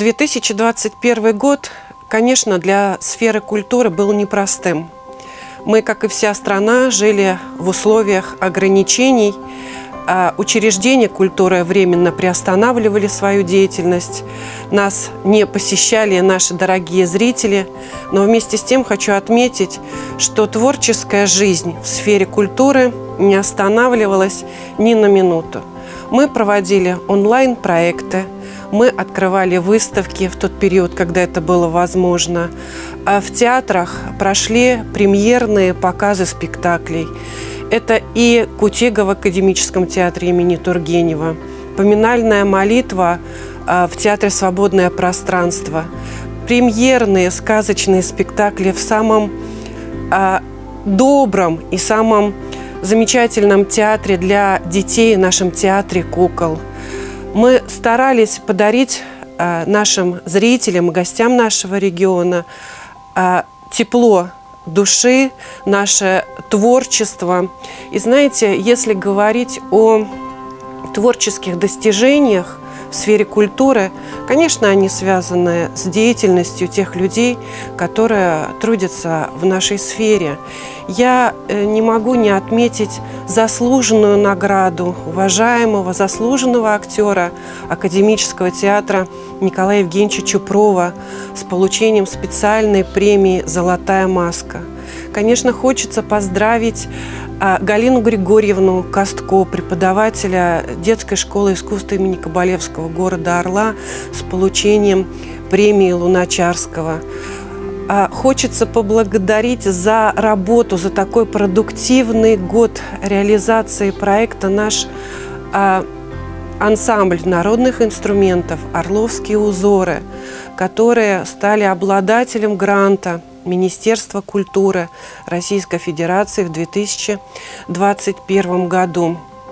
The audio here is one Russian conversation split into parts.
2021 год, конечно, для сферы культуры был непростым. Мы, как и вся страна, жили в условиях ограничений. Учреждения культуры временно приостанавливали свою деятельность. Нас не посещали наши дорогие зрители. Но вместе с тем хочу отметить, что творческая жизнь в сфере культуры не останавливалась ни на минуту. Мы проводили онлайн-проекты, мы открывали выставки в тот период, когда это было возможно. В театрах прошли премьерные показы спектаклей. Это и Кутега в академическом театре имени Тургенева, поминальная молитва в театре «Свободное пространство», премьерные сказочные спектакли в самом добром и самом замечательном театре для детей, нашем театре кукол. Мы старались подарить нашим зрителям и гостям нашего региона тепло души, наше творчество. И знаете, если говорить о творческих достижениях в сфере культуры, конечно, они связаны с деятельностью тех людей, которые трудятся в нашей сфере. Я не могу не отметить заслуженную награду уважаемого, заслуженного актера академического театра Николая Евгеньевича Чупрова с получением специальной премии «Золотая маска». Конечно, хочется поздравить Галину Григорьевну Костко, преподавателя детской школы искусства имени Кабалевского города Орла, с получением премии Луначарского. Хочется поблагодарить за работу, за такой продуктивный год реализации проекта наш ансамбль народных инструментов «Орловские узоры», которые стали обладателем гранта Министерства культуры Российской Федерации в 2021 году.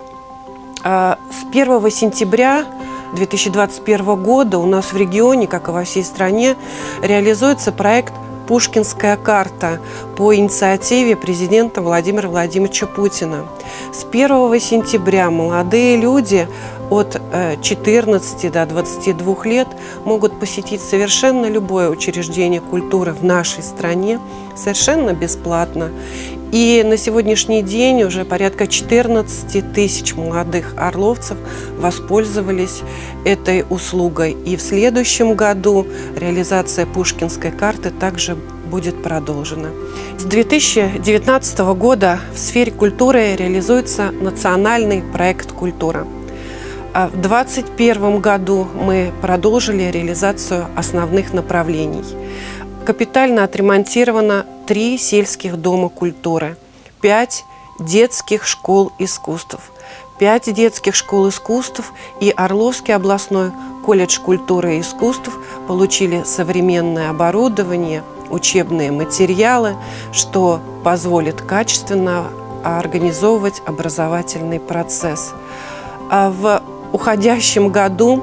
С 1 сентября 2021 года у нас в регионе, как и во всей стране, реализуется проект «Пушкинская карта» по инициативе президента Владимира Владимировича Путина. С 1 сентября молодые люди от 14 до 22 лет могут посетить совершенно любое учреждение культуры в нашей стране совершенно бесплатно. И на сегодняшний день уже порядка 14 тысяч молодых орловцев воспользовались этой услугой. И в следующем году реализация Пушкинской карты также будет продолжена. С 2019 года в сфере культуры реализуется национальный проект «Культура». В 2021 году мы продолжили реализацию основных направлений. Капитально отремонтировано 3 сельских дома культуры, 5 детских школ искусств. 5 детских школ искусств и Орловский областной колледж культуры и искусств получили современное оборудование, учебные материалы, что позволит качественно организовывать образовательный процесс. В уходящем году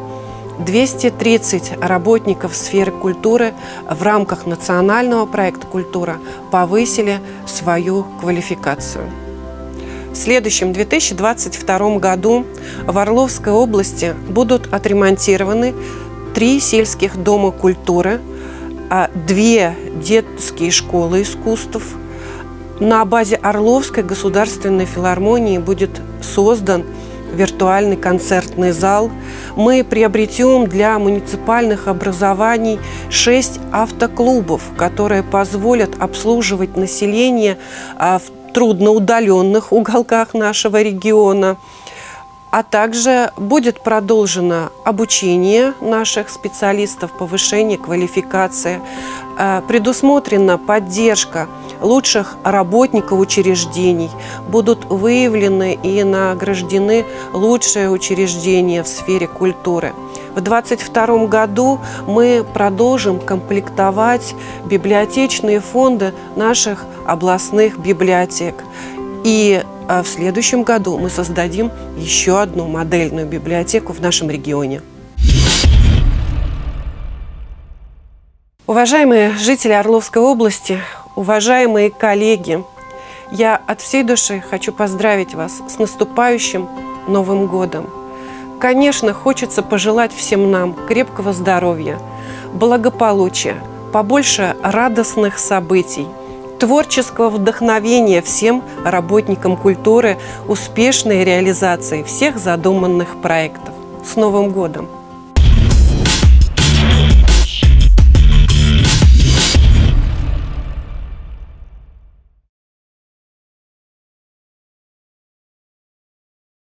230 работников сферы культуры в рамках национального проекта «Культура» повысили свою квалификацию. В следующем 2022 году в Орловской области будут отремонтированы 3 сельских дома культуры, 2 детские школы искусств. На базе Орловской государственной филармонии будет создан виртуальный концертный зал. Мы приобретем для муниципальных образований 6 автоклубов, которые позволят обслуживать население в трудноудаленных уголках нашего региона. А также будет продолжено обучение наших специалистов, повышение квалификации. Предусмотрена поддержка лучших работников учреждений. Будут выявлены и награждены лучшие учреждения в сфере культуры. В 2022 году мы продолжим комплектовать библиотечные фонды наших областных библиотек. И в следующем году мы создадим еще одну модельную библиотеку в нашем регионе. Уважаемые жители Орловской области, уважаемые коллеги, я от всей души хочу поздравить вас с наступающим Новым годом. Конечно, хочется пожелать всем нам крепкого здоровья, благополучия, побольше радостных событий, творческого вдохновения всем работникам культуры, успешной реализации всех задуманных проектов. С Новым годом!